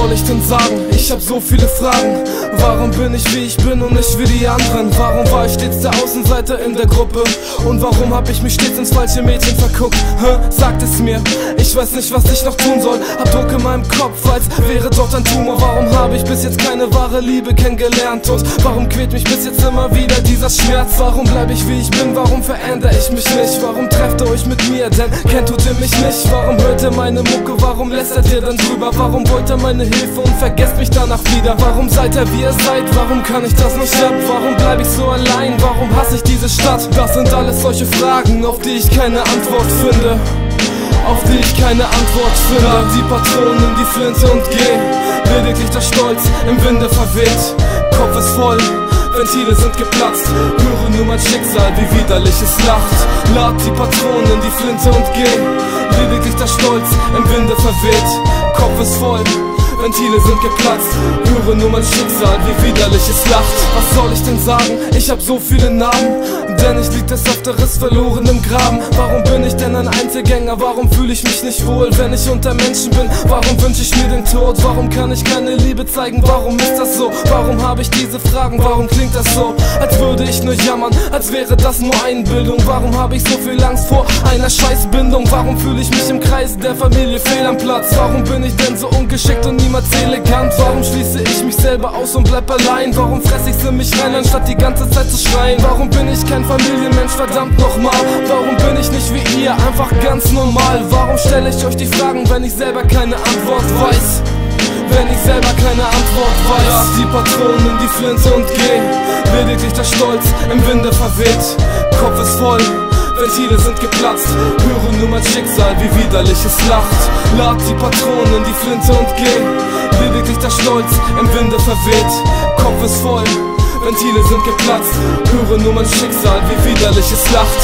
soll ich denn sagen? Ich hab so viele Fragen. Warum bin ich wie ich bin und nicht wie die anderen? Warum war ich stets der Außenseiter in der Gruppe? Und warum hab ich mich stets ins falsche Mädchen verguckt? Sagt es mir, ich weiß nicht, was ich noch tun soll. Hab Druck in meinem Kopf, als wäre dort ein Tumor. Warum habe ich bis jetzt keine wahre Liebe kennengelernt? Und warum quält mich bis jetzt immer wieder dieser Schmerz? Warum bleib ich wie ich bin? Warum verändere ich mich nicht? Warum trefft ihr euch mit mir? Denn kennt tut ihr mich nicht. Warum hört ihr meine Mucke? Warum lästert ihr dann drüber? Warum wollt ihr meine Hilfe und vergesst mich danach wieder? Warum seid ihr wie ihr seid? Warum kann ich das nicht ab? Warum bleib ich so allein? Warum hasse ich diese Stadt? Das sind alles solche Fragen, auf die ich keine Antwort finde. Auf die ich keine Antwort finde. Trag die Patronen, die Flinte und geh. Lediglich der Stolz im Winde verweht. Kopf ist voll, Ventile sind geplatzt. Höre nur mein Schicksal, wie widerlich es lacht. Lad die Patronen, die Flinte und geh. Lediglich der Stolz im Winde verweht. Kopf ist voll, Ventile sind geplatzt. Höre nur mein Schicksal, wie widerlich es lacht. Was soll ich denn sagen? Ich hab so viele Namen, denn ich lieg des Öfteren verloren im Graben. Warum bin ich denn ein Einzelgänger? Warum fühle ich mich nicht wohl, wenn ich unter Menschen bin? Warum wünsche ich mir den Tod? Warum kann ich keine Liebe zeigen? Warum ist das so? Warum habe ich diese Fragen? Warum klingt das so, als würde ich nur jammern? Als wäre das nur Einbildung? Warum habe ich so viel Angst vor einer Scheißbindung? Warum fühle ich mich im Kreis der Familie fehl am Platz? Warum bin ich denn so ungeschickt und niemals elegant? Warum schließe ich mich selber aus und bleib allein? Warum fresse ich in mich rein, anstatt die ganze Zeit zu schreien? Warum bin ich kein Familienmensch, verdammt nochmal? Warum bin ich nicht wie ihr, einfach ganz normal? Warum stelle ich euch die Fragen, wenn ich selber keine Antwort weiß? Wenn ich selber keine Antwort weiß. Trag die Patronen, die Flinte und geh. Lediglich der Stolz im Winde verweht. Kopf ist voll, Ventile sind geplatzt. Höre nur mein Schicksal, wie widerlich es lacht. Lad die Patronen, die Flinte und geh. Lediglich der Stolz im Winde verweht. Kopf ist voll, Ventile sind geplatzt. Höre nur mein Schicksal, wie widerlich es lacht.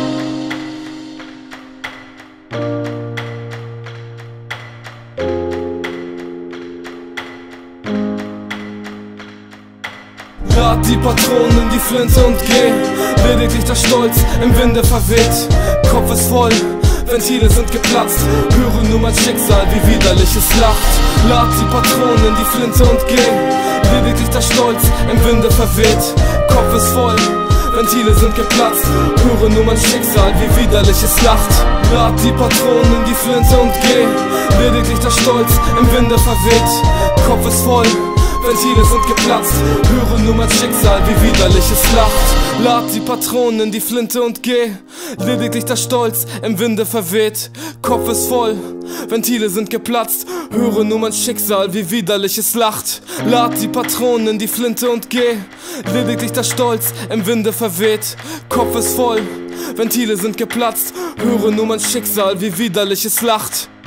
Lad die Patronen, die Flinte und geh. Lediglich der Stolz im Winde verweht. Kopf ist voll, Ventile sind geplatzt. Höre nur mein Schicksal, wie widerlich es lacht. Lad die Patronen, die Flinte und geh. Lediglich der Stolz im Winde verweht. Kopf ist voll, Ventile sind geplatzt. Höre nur mein Schicksal, wie widerlich es lacht. Lad die Patronen, die Flinte und geh. Lediglich der Stolz im Winde verweht. Kopf ist voll, Ventile sind geplatzt. Höre nur mein Schicksal, wie widerlich es lacht. Lad die Patronen, die Flinte und geh. Lediglich der Stolz im Winde verweht. Kopf ist voll, Ventile sind geplatzt. Höre nur mein Schicksal, wie widerlich es lacht. Lad die Patronen, die Flinte und geh. Lediglich der Stolz im Winde verweht. Kopf ist voll, Ventile sind geplatzt. Höre nur mein Schicksal, wie widerlich es lacht.